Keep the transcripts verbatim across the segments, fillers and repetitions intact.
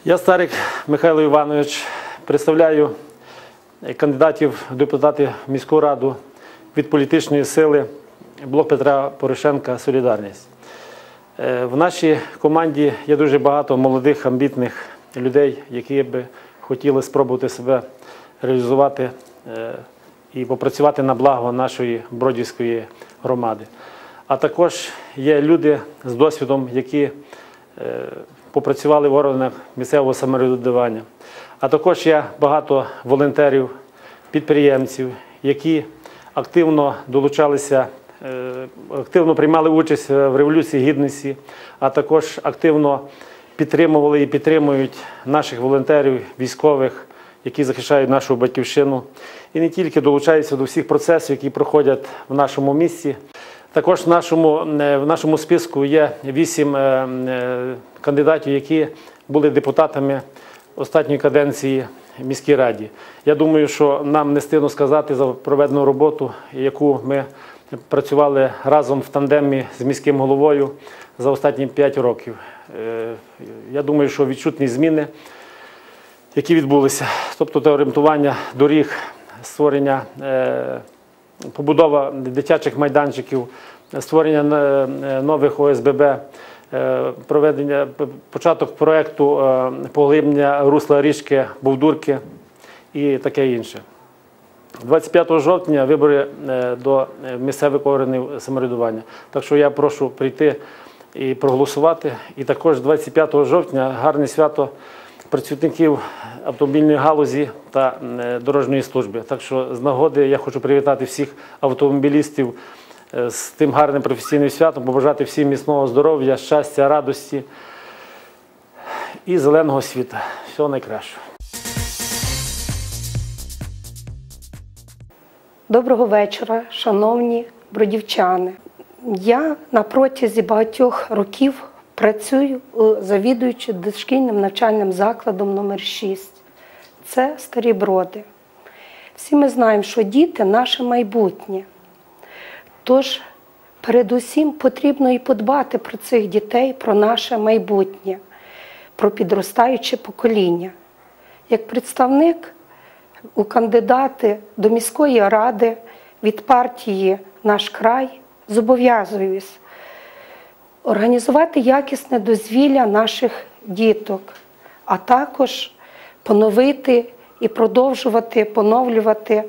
Я Старик Михайло Іванович, представляю кандидатів в депутати в міську раду від політичної сили «Блок Петра Порошенка. Солідарність». В нашій команді є дуже багато молодих, амбітних людей, які би хотіли спробувати себе реалізувати і попрацювати на благо нашої Бродівської громади. А також є люди з досвідом, які попрацювали в органах місцевого самоврядування. А також є багато волонтерів, підприємців, які активно долучалися, активно приймали участь в Революції Гідності, а також активно підтримували і підтримують наших волонтерів, військових, які захищають нашу батьківщину. І не тільки долучаються до всіх процесів, які проходять в нашому місті. Також в нашому, в нашому списку є вісім кандидатів, які були депутатами останньої каденції в міській раді. Я думаю, що нам не стидно сказати за проведену роботу, яку ми працювали разом в тандемі з міським головою за останні п'ять років. Я думаю, що відчутні зміни, які відбулися, тобто орієнтування доріг, створення, побудова дитячих майданчиків, створення нових О С Б Б, проведення, початок проєкту поглиблення русла річки Бовдурки і таке інше. двадцять п'ятого жовтня вибори до місцевих органів самоврядування. Так що я прошу прийти і проголосувати. І також двадцять п'ятого жовтня гарне свято працівників автомобільної галузі та дорожньої служби. Так що з нагоди я хочу привітати всіх автомобілістів з тим гарним професійним святом, побажати всім міцного здоров'я, щастя, радості і зеленого світа. Всього найкращого. Доброго вечора, шановні бродівчани. Я на протязі багатьох років працюю завідуючи дошкільним навчальним закладом номер шість. Це Старі Броди. Всі ми знаємо, що діти – наше майбутнє. Тож, передусім, потрібно і подбати про цих дітей, про наше майбутнє, про підростаюче покоління. Як представник у кандидати до міської ради від партії «Наш край» зобов'язуюсь організувати якісне дозвілля наших діток, а також поновити і продовжувати, поновлювати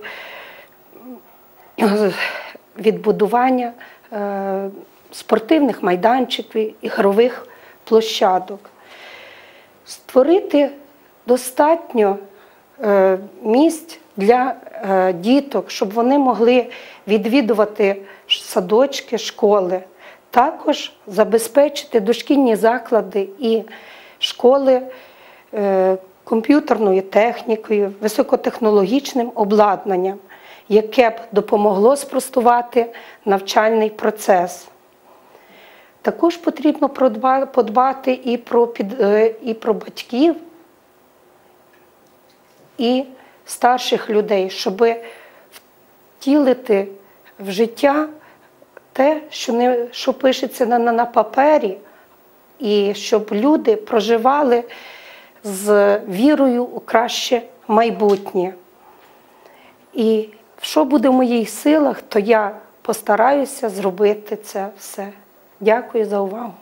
відбудування спортивних майданчиків, ігрових площадок. Створити достатньо місць для діток, щоб вони могли відвідувати садочки, школи. Також забезпечити дошкільні заклади і школи комп'ютерною технікою, високотехнологічним обладнанням, яке б допомогло спростувати навчальний процес. Також потрібно подбати і про, під, і про батьків, і старших людей, щоб втілити в життя те, що, не, що пишеться на, на папері, і щоб люди проживали з вірою у краще майбутнє. І що буде в моїх силах, то я постараюся зробити це все. Дякую за увагу.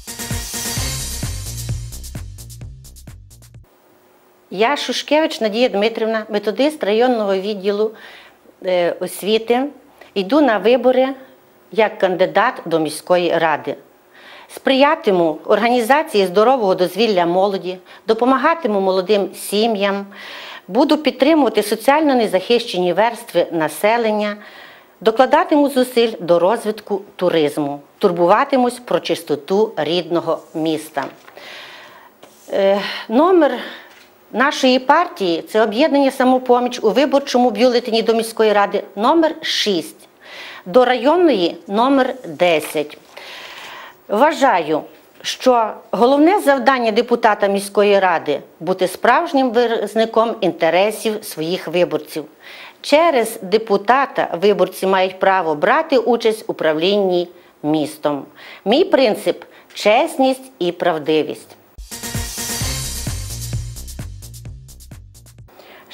Я Шушкевич Надія Дмитрівна, методист районного відділу освіти. Йду на вибори як кандидат до міської ради. Сприятиму організації здорового дозвілля молоді, допомагатиму молодим сім'ям, буду підтримувати соціально незахищені верстви населення, докладатиму зусиль до розвитку туризму, турбуватимусь про чистоту рідного міста. Е, номер нашої партії – це об'єднання «Самопоміч» у виборчому бюлетені до міської ради номер шість. До районної номер десять. Вважаю, що головне завдання депутата міської ради – бути справжнім виразником інтересів своїх виборців. Через депутата виборці мають право брати участь у управлінні містом. Мій принцип – чесність і правдивість.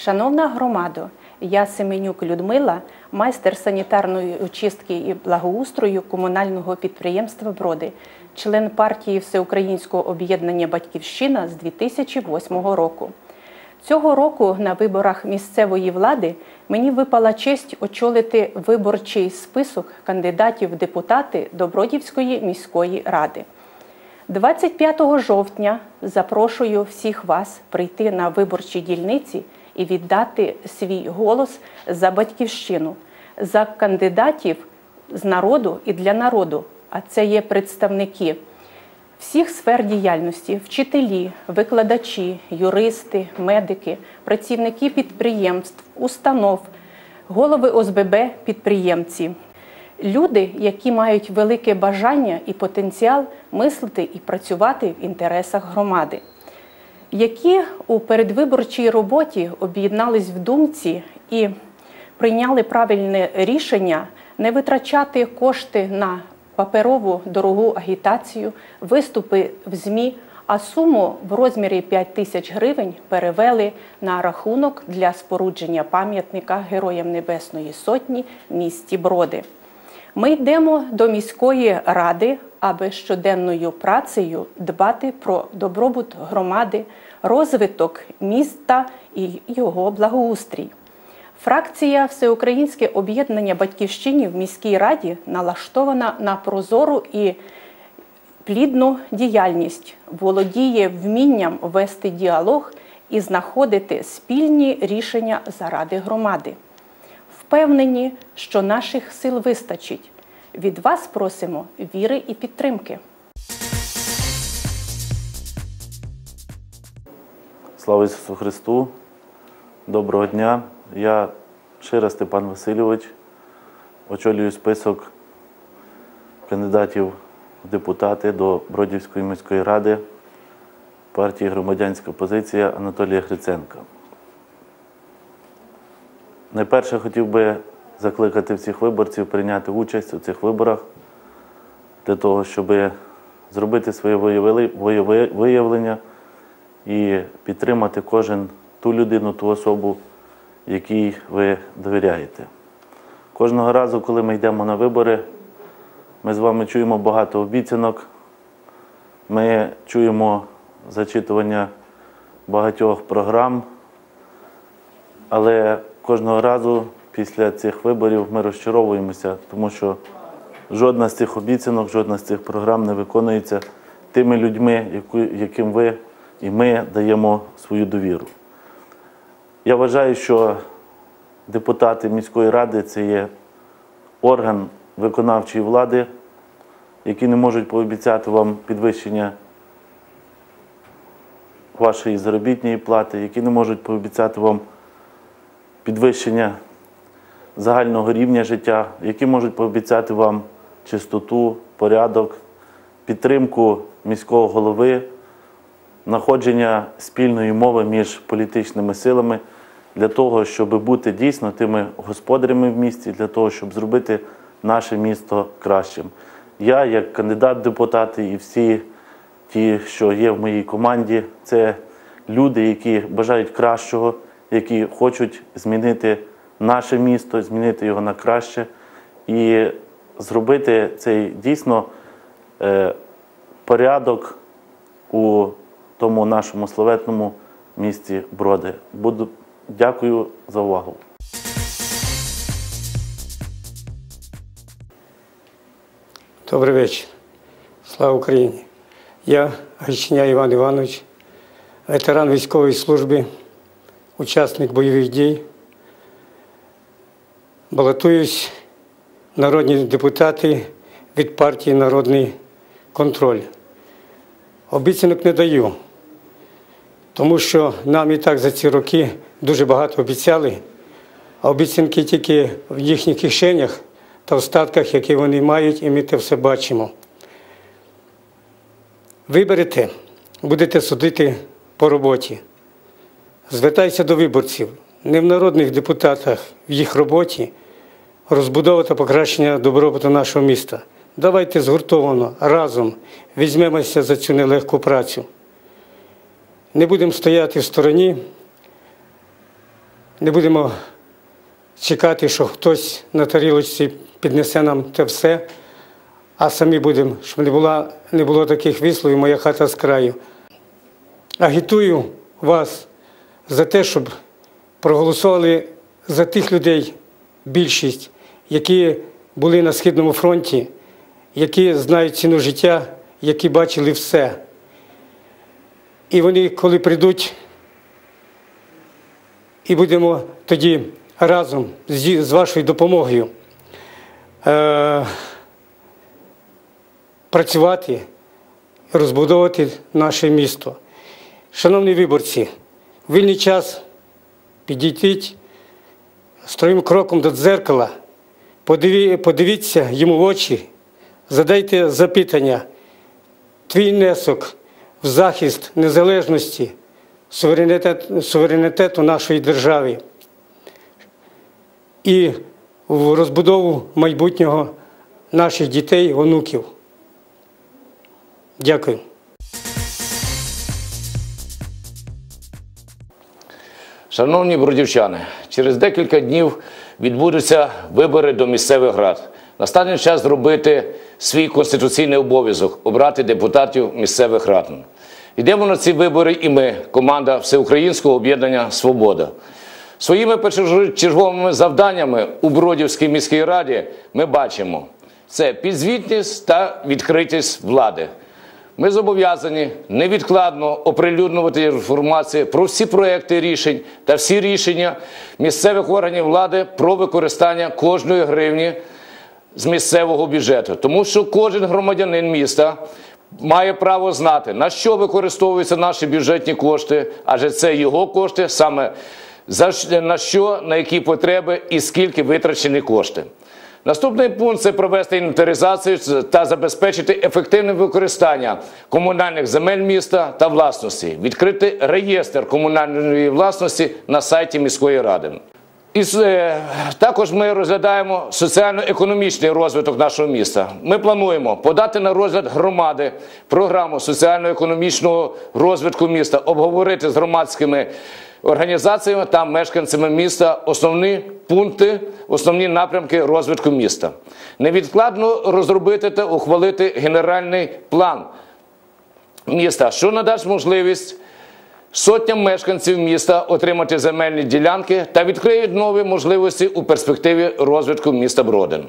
Шановна громадо, я Семенюк Людмила, майстер санітарної очистки і благоустрою комунального підприємства «Броди», член партії Всеукраїнського об'єднання «Батьківщина» з дві тисячі восьмого року. Цього року на виборах місцевої влади мені випала честь очолити виборчий список кандидатів в депутати до Бродівської міської ради. двадцять п'ятого жовтня запрошую всіх вас прийти на виборчі дільниці і віддати свій голос за Батьківщину, за кандидатів з народу і для народу, а це є представники всіх сфер діяльності – вчителі, викладачі, юристи, медики, працівники підприємств, установ, голови О С Б Б, підприємці. Люди, які мають велике бажання і потенціал мислити і працювати в інтересах громади, які у передвиборчій роботі об'єднались в думці і прийняли правильне рішення не витрачати кошти на паперову дорогу агітацію, виступи в З М І, а суму в розмірі п'ять тисяч гривень перевели на рахунок для спорудження пам'ятника Героям Небесної Сотні в місті Броди. Ми йдемо до міської ради, аби щоденною працею дбати про добробут громади, розвиток міста і його благоустрій. Фракція Всеукраїнське об'єднання «Батьківщини» в міській раді налаштована на прозору і плідну діяльність, володіє вмінням вести діалог і знаходити спільні рішення заради громади. Впевнені, що наших сил вистачить. Від вас просимо віри і підтримки. Слава Ісусу Христу! Доброго дня! Я Шира Степан Васильович, очолюю список кандидатів в депутати до Бродівської міської ради партії «Громадянська позиція» Анатолія Гриценка. Найперше хотів би закликати всіх виборців прийняти участь у цих виборах для того, щоб зробити своє виявлення і підтримати кожен ту людину, ту особу, якій ви довіряєте. Кожного разу, коли ми йдемо на вибори, ми з вами чуємо багато обіцянок, ми чуємо зачитування багатьох програм, але кожного разу після цих виборів ми розчаровуємося, тому що жодна з цих обіцянок, жодна з цих програм не виконується тими людьми, яким ви і ми даємо свою довіру. Я вважаю, що депутати міської ради – це є орган виконавчої влади, які не можуть пообіцяти вам підвищення вашої заробітної плати, які не можуть пообіцяти вам підвищення загального рівня життя, які можуть пообіцяти вам чистоту, порядок, підтримку міського голови, знаходження спільної мови між політичними силами для того, щоб бути дійсно тими господарями в місті, для того, щоб зробити наше місто кращим. Я, як кандидат в депутати, і всі ті, що є в моїй команді, це люди, які бажають кращого, які хочуть змінити наше місто, змінити його на краще і зробити цей дійсно е, порядок у тому нашому славетному місті Броди. Буду дякую за увагу. Добрий вечір. Слава Україні. Я Гайчиня Іван Іванович, ветеран військової служби, учасник бойових дій. Балотуюсь в народні депутати від партії «Народний контроль». Обіцянок не даю, тому що нам і так за ці роки дуже багато обіцяли, а обіцянки тільки в їхніх кишенях та в статках, які вони мають, і ми це все бачимо. Виберете, будете судити по роботі. Звертаюся до виборців. Не в народних депутатах, в їх роботі розбудова та покращення добробуту нашого міста. Давайте згуртовано, разом візьмемося за цю нелегку працю. Не будемо стояти в стороні, не будемо чекати, що хтось на тарілочці піднесе нам це все, а самі будемо, щоб не було, не було таких висловів «моя хата з краю». Агітую вас за те, щоб проголосували за тих людей, більшість, які були на Східному фронті, які знають ціну життя, які бачили все. І вони, коли прийдуть, і будемо тоді разом з, з вашою допомогою е, працювати, розбудовувати наше місто. Шановні виборці, в вільний час підійдіть строгим кроком до дзеркала, подиві, подивіться йому в очі, задайте запитання, твій внесок в захист незалежності, суверенітет, суверенітету нашої держави і в розбудову майбутнього наших дітей, онуків. Дякую. Шановні бродівчани, через декілька днів відбудуться вибори до місцевих рад. Настане час зробити свій конституційний обов'язок – обрати депутатів місцевих рад. Йдемо на ці вибори і ми, команда Всеукраїнського об'єднання «Свобода». Своїми першочерговими завданнями у Бродівській міській раді ми бачимо – це підзвітність та відкритість влади. Ми зобов'язані невідкладно оприлюднювати інформацію про всі проекти рішень та всі рішення місцевих органів влади про використання кожної гривні з місцевого бюджету. Тому що кожен громадянин міста має право знати, на що використовуються наші бюджетні кошти, адже це його кошти, саме на що, на які потреби і скільки витрачені кошти. Наступний пункт – це провести інвентаризацію та забезпечити ефективне використання комунальних земель міста та власності, відкрити реєстр комунальної власності на сайті міської ради. І також ми розглядаємо соціально-економічний розвиток нашого міста. Ми плануємо подати на розгляд громади програму соціально-економічного розвитку міста, обговорити з громадськими організаціями та мешканцями міста основні пункти, основні напрямки розвитку міста. Невідкладно розробити та ухвалити генеральний план міста, що надасть можливість сотням мешканців міста отримати земельні ділянки та відкриють нові можливості у перспективі розвитку міста Бродин.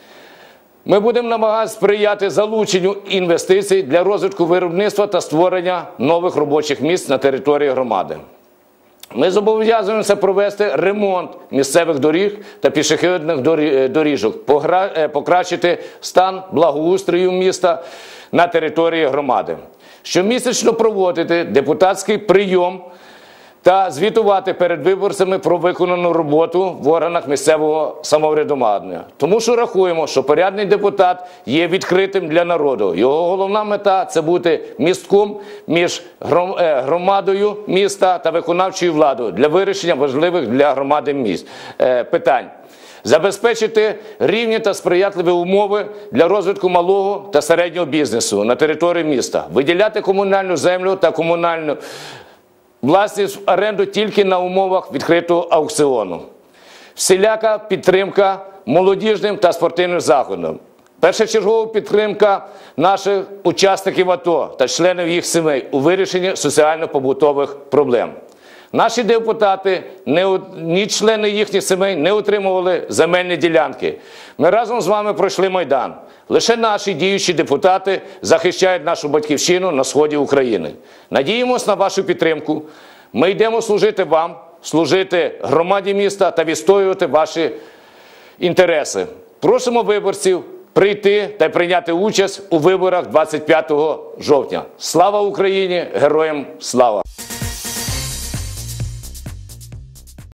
Ми будемо намагатися сприяти залученню інвестицій для розвитку виробництва та створення нових робочих місць на території громади. Ми зобов'язуємося провести ремонт місцевих доріг та пішохідних доріжок, покращити стан благоустрою міста на території громади. Щомісячно проводити депутатський прийом та звітувати перед виборцями про виконану роботу в органах місцевого самоврядування. Тому що рахуємо, що порядний депутат є відкритим для народу. Його головна мета – це бути містком між громадою міста та виконавчою владою для вирішення важливих для громади міст, питань. Забезпечити рівні та сприятливі умови для розвитку малого та середнього бізнесу на території міста. Виділяти комунальну землю та комунальну власність в оренду тільки на умовах відкритого аукціону. Всіляка підтримка молодіжним та спортивним заходам. Першочергова підтримка наших учасників АТО та членів їх сімей у вирішенні соціально-побутових проблем. Наші депутати, ні члени їхніх сімей не отримували земельні ділянки. Ми разом з вами пройшли Майдан. Лише наші діючі депутати захищають нашу батьківщину на сході України. Надіємось на вашу підтримку. Ми йдемо служити вам, служити громаді міста та відстоювати ваші інтереси. Просимо виборців прийти та прийняти участь у виборах двадцять п'ятого жовтня. Слава Україні! Героям слава!